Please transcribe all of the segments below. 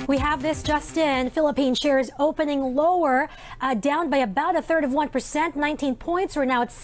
We have this just in. Philippine shares opening lower, down by about 1/3 of 1%, 19 points. We're now at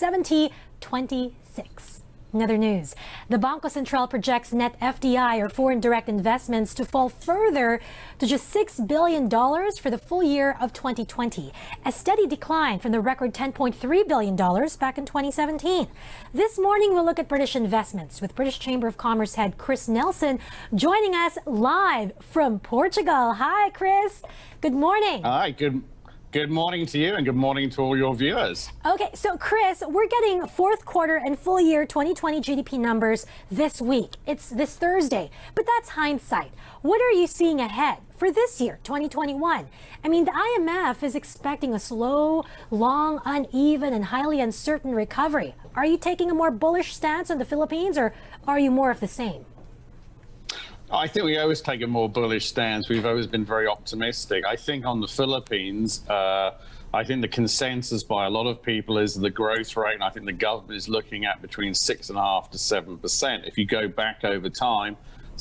70.26. In other news, the Bangko Sentral projects net FDI, or foreign direct investments, to fall further to just $6 billion for the full year of 2020, a steady decline from the record $10.3 billion back in 2017. This morning, we'll look at British investments with British Chamber of Commerce head Chris Nelson joining us live from Portugal. Hi, Chris. Good morning. Hi, Good morning to you and good morning to all your viewers. Okay, so Chris, we're getting fourth quarter and full year 2020 GDP numbers this week. It's this Thursday, but that's hindsight. What are you seeing ahead for this year, 2021? I mean, the IMF is expecting a slow, long, uneven, and highly uncertain recovery. Are you taking a more bullish stance on the Philippines, or are you more of the same? I think we always take a more bullish stance. We've always been very optimistic. I think on the Philippines, I think the consensus by a lot of people is the growth rate, and I think the government is looking at between 6.5% to 7%. If you go back over time,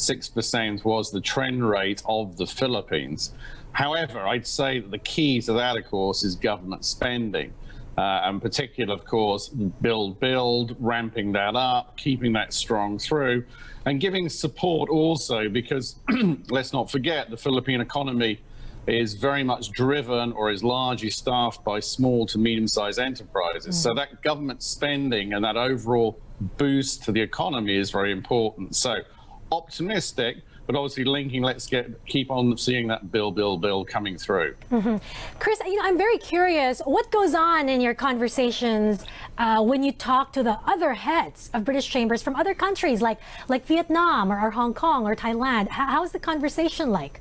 6% was the trend rate of the Philippines. However, I'd say that the key to that, of course, is government spending. And particular, of course, build, ramping that up, keeping that strong through, and giving support also because, let's not forget, the Philippine economy is very much driven or is largely staffed by small to medium-sized enterprises. So that government spending and that overall boost to the economy is very important. So optimistic, but obviously linking, keep on seeing that bill coming through. Chris, I'm very curious, what goes on in your conversations when you talk to the other heads of British chambers from other countries like Vietnam or Hong Kong or Thailand? How's the conversation like?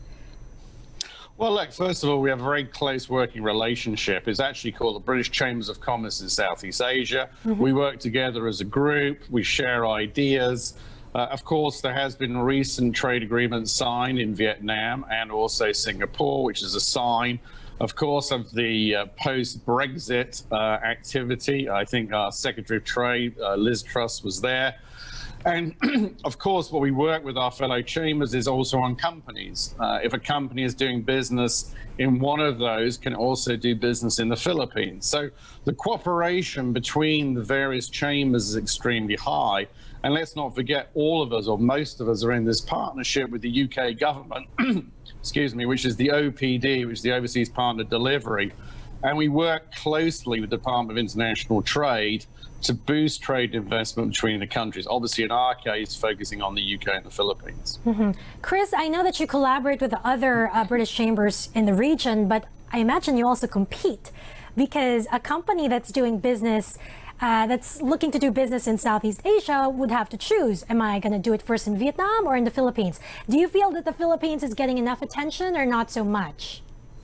Well, look, first of all, we have a very close working relationship. It's actually called the British Chambers of Commerce in Southeast Asia. We work together as a group. We share ideas. Of course, there has been recent trade agreements signed in Vietnam and also Singapore, which is a sign, of course, of the post-Brexit activity. I think our Secretary of Trade, Liz Truss, was there. And of course, what we work with our fellow chambers is also on companies. If a company is doing business in one of those, can also do business in the Philippines. So the cooperation between the various chambers is extremely high. And let's not forget, all of us, or most of us, are in this partnership with the UK government, excuse me, which is the OPD, which is the Overseas Partner Delivery. And we work closely with the Department of International Trade to boost trade investment between the countries. Obviously, in our case, focusing on the UK and the Philippines. Chris, I know that you collaborate with the other British chambers in the region, but I imagine you also compete because a company that's doing business that's looking to do business in Southeast Asia would have to choose. Am I going to do it first in Vietnam or in the Philippines? Do you feel that the Philippines is getting enough attention or not so much?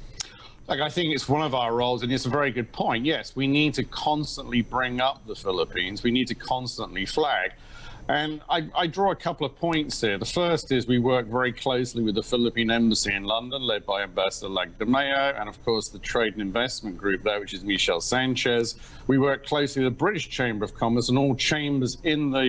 Look, I think it's one of our roles, and it's a very good point. Yes, we need to constantly bring up the Philippines. We need to constantly flag. And I draw a couple of points here. The first is we work very closely with the Philippine Embassy in London, led by Ambassador Lagdameo, and of course the Trade and Investment Group there, which is Michel Sanchez. We work closely with the British Chamber of Commerce and all chambers in the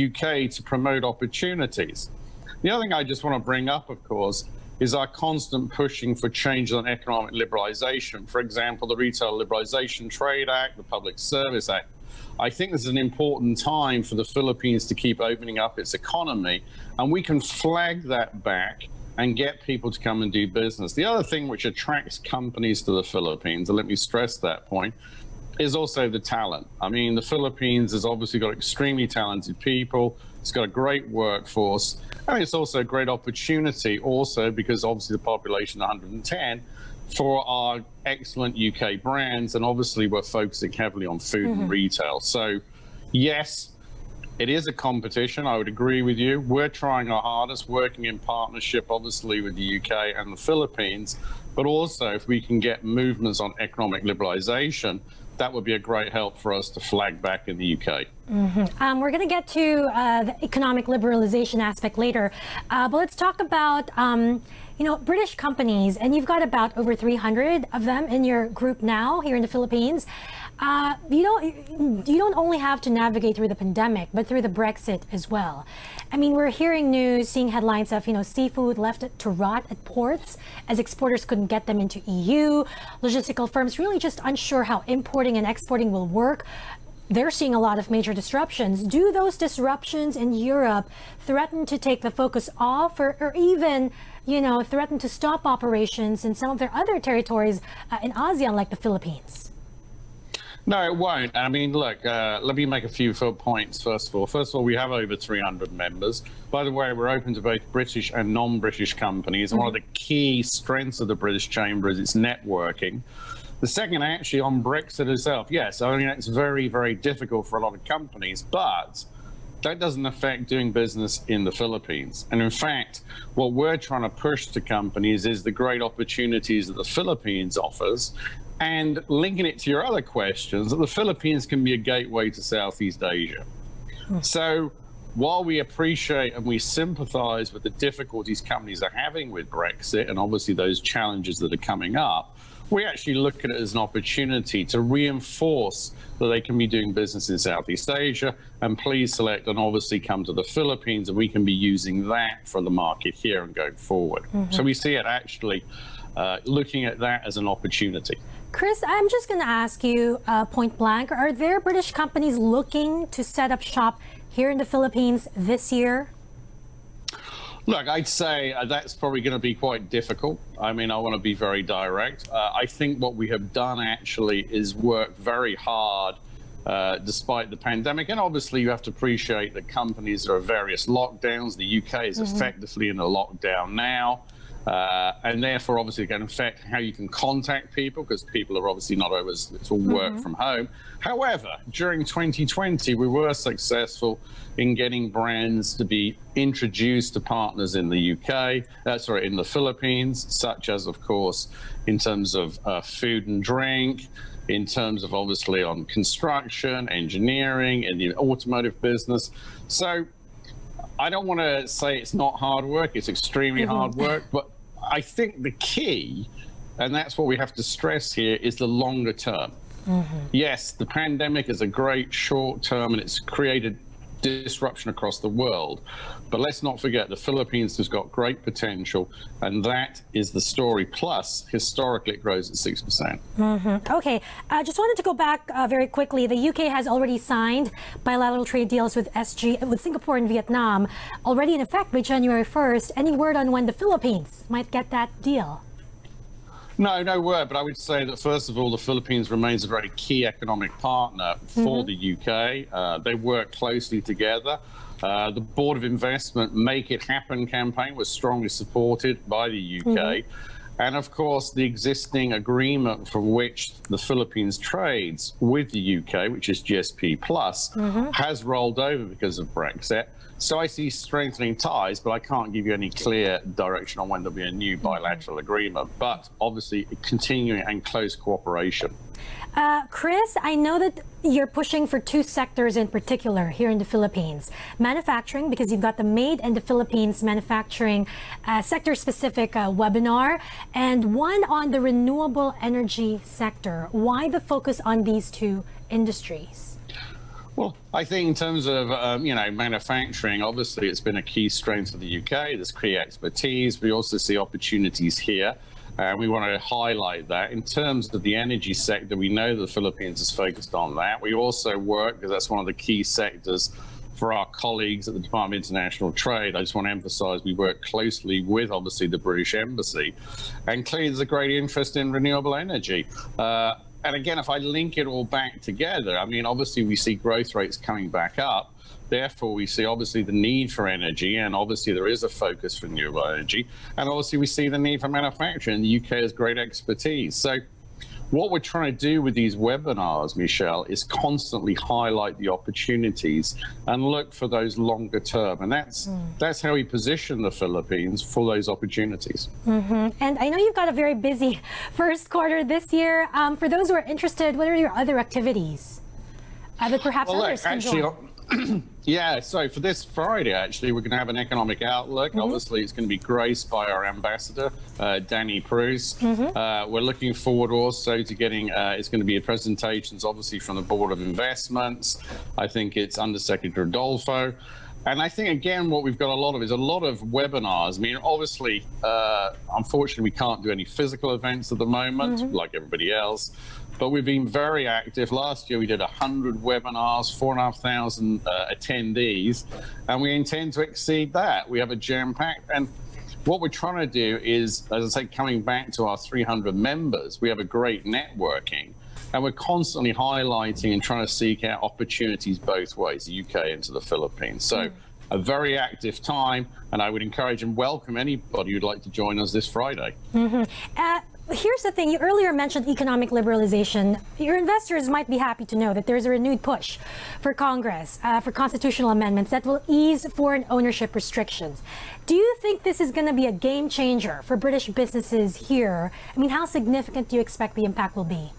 UK to promote opportunities. The other thing I just want to bring up, of course, is our constant pushing for changes on economic liberalization. For example, the Retail Liberalization Trade Act, the Public Service Act. I think this is an important time for the Philippines to keep opening up its economy, and we can flag that back and get people to come and do business. The other thing which attracts companies to the Philippines, and let me stress that point, is also the talent. I mean, the Philippines has obviously got extremely talented people. It's got a great workforce. And it's also a great opportunity also because obviously the population 110 for our excellent UK brands. And obviously we're focusing heavily on food and retail. So yes, it is a competition. I would agree with you. We're trying our hardest, working in partnership, obviously, with the UK and the Philippines. But also, if we can get movements on economic liberalization, that would be a great help for us to flag back in the UK. We're going to get to the economic liberalization aspect later. But let's talk about British companies, and you've got about over 300 of them in your group now here in the Philippines. You don't only have to navigate through the pandemic, but through the Brexit as well. I mean, we're hearing news, seeing headlines of, seafood left to rot at ports as exporters couldn't get them into EU. Logistical firms really just unsure how importing and exporting will work. They're seeing a lot of major disruptions. Do those disruptions in Europe threaten to take the focus off or even, threaten to stop operations in some of their other territories in ASEAN, like the Philippines? No, it won't. I mean, look, let me make a few points first of all. First of all, we have over 300 members. By the way, we're open to both British and non-British companies. And one of the key strengths of the British Chamber is its networking. The second, actually, on Brexit itself, yes, I mean, it's very, very difficult for a lot of companies, but that doesn't affect doing business in the Philippines. And in fact, what we're trying to push to companies is the great opportunities that the Philippines offers. And linking it to your other questions, that the Philippines can be a gateway to Southeast Asia. So while we appreciate and we sympathize with the difficulties companies are having with Brexit and obviously those challenges that are coming up, we actually look at it as an opportunity to reinforce that they can be doing business in Southeast Asia, and please select and obviously come to the Philippines, and we can be using that for the market here and going forward. So we see it actually looking at that as an opportunity. Chris, I'm just going to ask you point blank, are there British companies looking to set up shop here in the Philippines this year? Look, I'd say that's probably going to be quite difficult. I mean, I want to be very direct. I think what we have done actually is work very hard despite the pandemic. And obviously, you have to appreciate that companies, there are various lockdowns. The UK is effectively in a lockdown now. And therefore, obviously, it can affect how you can contact people, because people are obviously not always, it's all work from home. However, during 2020, we were successful in getting brands to be introduced to partners in the in the Philippines, such as, of course, in terms of food and drink, in terms of obviously on construction, engineering, and the automotive business. So I don't want to say it's not hard work, it's extremely hard work, but I think the key, and that's what we have to stress here, is the longer term. Yes, the pandemic is a great short term and it's created disruption across the world, but let's not forget the Philippines has got great potential, and that is the story. Plus, historically, it grows at 6%. Okay, I just wanted to go back very quickly. The UK has already signed bilateral trade deals with Singapore and Vietnam, already in effect by January 1st. Any word on when the Philippines might get that deal? No word, but I would say that, first of all, the Philippines remains a very key economic partner for the UK. They work closely together. The Board of Investment Make It Happen campaign was strongly supported by the UK. And of course, the existing agreement from which the Philippines trades with the UK, which is GSP Plus, has rolled over because of Brexit. So I see strengthening ties, but I can't give you any clear direction on when there'll be a new bilateral agreement. But obviously, continuing and close cooperation. Chris, I know that you're pushing for two sectors in particular here in the Philippines. Manufacturing, because you've got the Made in the Philippines manufacturing sector-specific webinar, and one on the renewable energy sector. Why the focus on these two industries? Well, I think in terms of, manufacturing, obviously it's been a key strength of the UK. There's key expertise. We also see opportunities here. We want to highlight that. In terms of the energy sector, we know the Philippines is focused on that. We also work, because that's one of the key sectors for our colleagues at the Department of International Trade. I just want to emphasize we work closely with, obviously, the British Embassy. And clearly there's a great interest in renewable energy. And again, if I link it all back together, I mean, obviously we see growth rates coming back up. Therefore, we see obviously the need for energy, and obviously there is a focus for renewable energy. And obviously we see the need for manufacturing. The UK has great expertise. So what we're trying to do with these webinars, Michelle, is constantly highlight the opportunities and look for those longer term. And that's how we position the Philippines for those opportunities. And I know you've got a very busy first quarter this year. For those who are interested, what are your other activities that perhaps others can join? Yeah, so for this Friday, actually, we're going to have an economic outlook. Obviously, it's going to be graced by our ambassador, Danny Pruis. We're looking forward also to getting, it's going to be presentations, obviously, from the Board of Investments. I think it's Undersecretary Rodolfo. And I think, again, what we've got a lot of is a lot of webinars. I mean, obviously, unfortunately, we can't do any physical events at the moment, like everybody else. But we've been very active. Last year, we did 100 webinars, 4,500 attendees, and we intend to exceed that. We have a jam-packed, and what we're trying to do is, as I say, coming back to our 300 members, we have a great networking, and we're constantly highlighting and trying to seek out opportunities both ways, the UK into the Philippines. So a very active time, and I would encourage and welcome anybody who'd like to join us this Friday. Here's the thing, you earlier mentioned economic liberalization. Your investors might be happy to know that there's a renewed push for Congress for constitutional amendments that will ease foreign ownership restrictions. Do you think this is going to be a game changer for British businesses here? I mean, how significant do you expect the impact will be?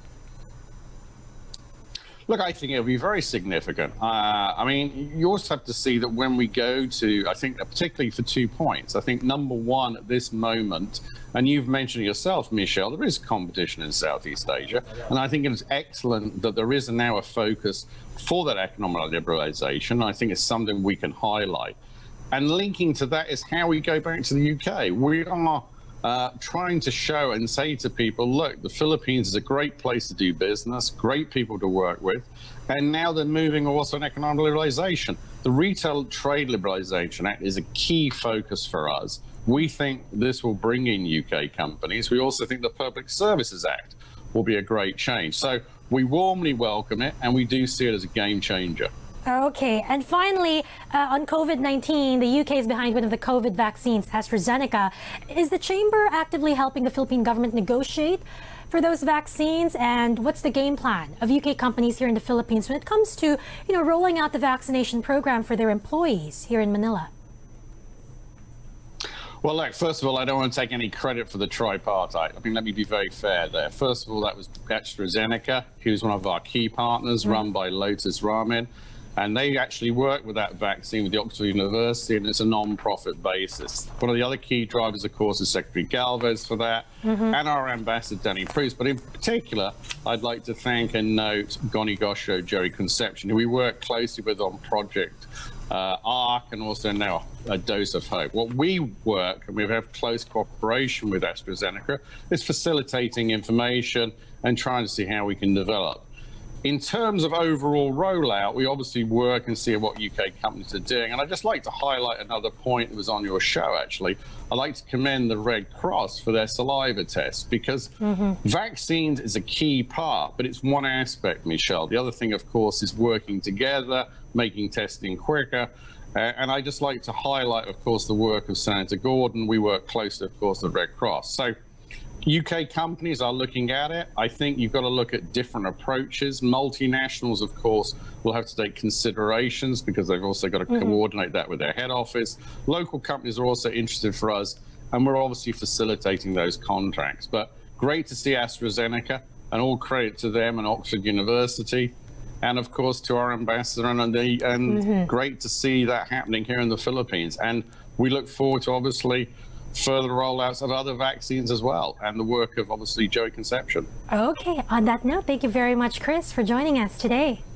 Look, I think it'll be very significant. I mean, you also have to see that when we go to, I think, particularly for 2 points, I think number one at this moment, and you've mentioned yourself, Michelle, there is competition in Southeast Asia. And I think it's excellent that there is now a focus for that economic liberalization. I think it's something we can highlight. And linking to that is how we go back to the UK. We are trying to show and say to people, look, the Philippines is a great place to do business, great people to work with, and now they're moving also on economic liberalization. The Retail Trade Liberalization Act is a key focus for us. We think this will bring in UK companies. We also think the Public Services Act will be a great change. So we warmly welcome it, and we do see it as a game changer. Okay, and finally, on COVID-19, the UK is behind one of the COVID vaccines, AstraZeneca. Is the Chamber actively helping the Philippine government negotiate for those vaccines? And what's the game plan of UK companies here in the Philippines when it comes to, rolling out the vaccination program for their employees here in Manila? Well, look, first of all, I don't want to take any credit for the tripartite. I mean, let me be very fair there. First of all, that was AstraZeneca, who's one of our key partners, run by Lotus Ramen. And they actually work with that vaccine with the Oxford University, and it's a non-profit basis. One of the other key drivers, of course, is Secretary Galvez for that, and our ambassador, Danny Pruis. But in particular, I'd like to thank and note Goni Gosho, Jerry Conception, who we work closely with on Project ARC and also now a Dose of Hope. What we work, and we have close cooperation with AstraZeneca, is facilitating information and trying to see how we can develop. In terms of overall rollout, we obviously work and see what UK companies are doing. And I'd just like to highlight another point that was on your show, actually. I'd like to commend the Red Cross for their saliva tests, because vaccines is a key part, but it's one aspect, Michelle. The other thing, of course, is working together, making testing quicker. And I just like to highlight, of course, the work of Senator Gordon. We work closely, of course, with the Red Cross. So UK companies are looking at it. I think you've got to look at different approaches. Multinationals, of course, will have to take considerations because they've also got to coordinate that with their head office. Local companies are also interested for us, and we're obviously facilitating those contracts. But great to see AstraZeneca, and all credit to them and Oxford University, and of course to our ambassador, and great to see that happening here in the Philippines. And we look forward to obviously further rollouts of other vaccines as well, and the work of obviously Joey Conception. Okay, on that note, thank you very much, Chris, for joining us today.